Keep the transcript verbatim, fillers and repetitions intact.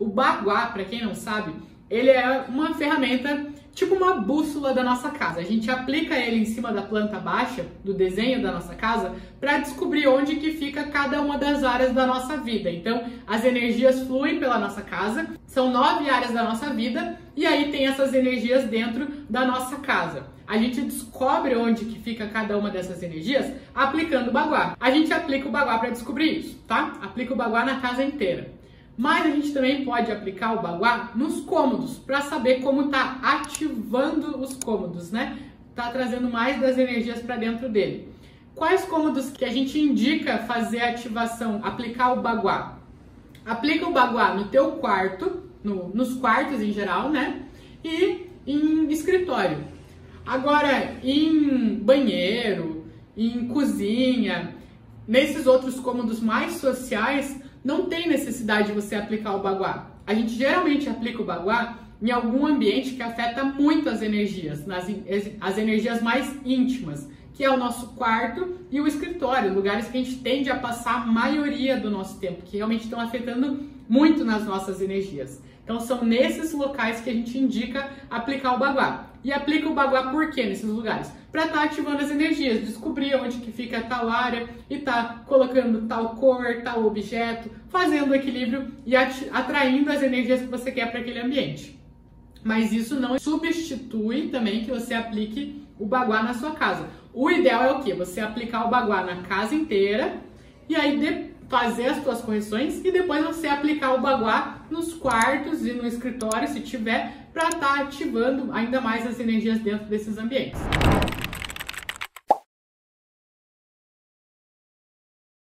baguá, para quem não sabe, ele é uma ferramenta, tipo uma bússola da nossa casa. A gente aplica ele em cima da planta baixa, do desenho da nossa casa, para descobrir onde que fica cada uma das áreas da nossa vida. Então, as energias fluem pela nossa casa, são nove áreas da nossa vida, e aí tem essas energias dentro da nossa casa. A gente descobre onde que fica cada uma dessas energias aplicando o baguá. A gente aplica o baguá para descobrir isso, tá? Aplica o baguá na casa inteira. Mas a gente também pode aplicar o baguá nos cômodos, para saber como tá ativando os cômodos, né? Tá trazendo mais das energias para dentro dele. Quais cômodos que a gente indica fazer a ativação, aplicar o baguá? Aplica o baguá no teu quarto, no, nos quartos em geral, né? E em escritório. Agora, em banheiro, em cozinha, nesses outros cômodos mais sociais, não tem necessidade de você aplicar o baguá. A gente geralmente aplica o baguá em algum ambiente que afeta muito as energias, nas, as energias mais íntimas, que é o nosso quarto e o escritório, lugares que a gente tende a passar a maioria do nosso tempo, que realmente estão afetando muito nas nossas energias. Então são nesses locais que a gente indica aplicar o baguá. E aplica o baguá por quê nesses lugares? Para estar tá ativando as energias, descobrir onde que fica tal área e tá colocando tal cor, tal objeto, fazendo o equilíbrio e atraindo as energias que você quer para aquele ambiente. Mas isso não substitui também que você aplique o baguá na sua casa. O ideal é o quê? Você aplicar o baguá na casa inteira e aí de fazer as suas correções e depois você aplicar o baguá nos quartos e no escritório, se tiver, para estar tá ativando ainda mais as energias dentro desses ambientes.